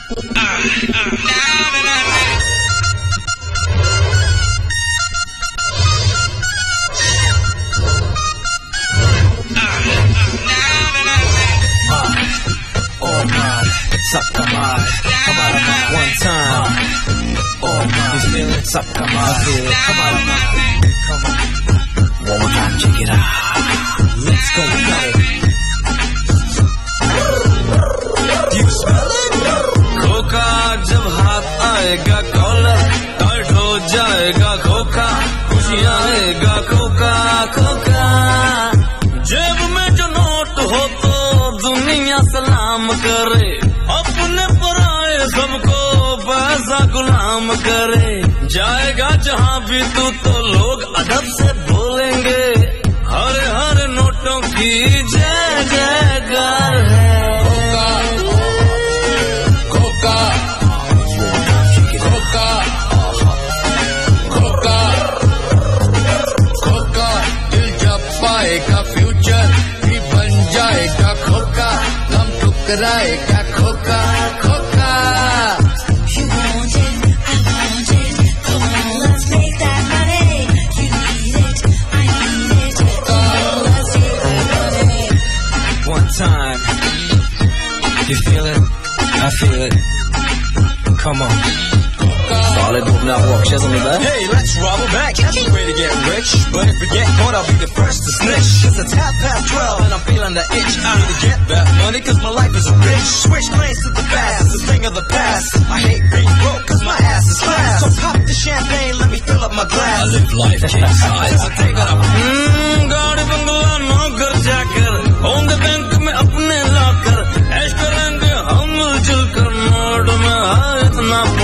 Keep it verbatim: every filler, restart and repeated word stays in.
One time, oh my, these feelings up, come on, feel, come on, come on, one more time, check it out, let's go, go. Do you smell it? खोखा जब हाथ आएगा collar tight हो जाएगा खोखा खुशियाँ आएगा खोखा खोखा जेब में जो नोट हो तो दुनिया सलाम करे अपने पराए सबको पैसा गुलाम करे जाएगा जहाँ भी तू तो लोग अदब से बोलेंगे हरे हरे नोटों की जय जयकार है खोखा खोखा खोखा खोखा दिल जब पाएगा फ्यूचर भी बन जाएगा खोखा गम ठुकराएगा खोखा खोखा You want it, I want it. Come on, let's make that money. You need it, I need it. Come on, let's make that money. One time, you feel it, I feel it, come on. Solid moving out, walk, shizzle me back. Hey, let's rob a bank. That's the way to get rich. But if we get caught, I'll be the first to snitch. Cause it's half past twelve and I'm feeling the itch. I need to get that money cause my life is a bitch. Switch lanes to the fast, the thing of the past. I hate being broke cause my ass is fast. So pop the champagne, let me fill up my glass. I live life king size. I take it up. Hmm, गाड़ी बंगला नौकर जाकर होंगे bank में अपने locker ऐश करेंगे हम मिलजुल कर मोड़ में इतना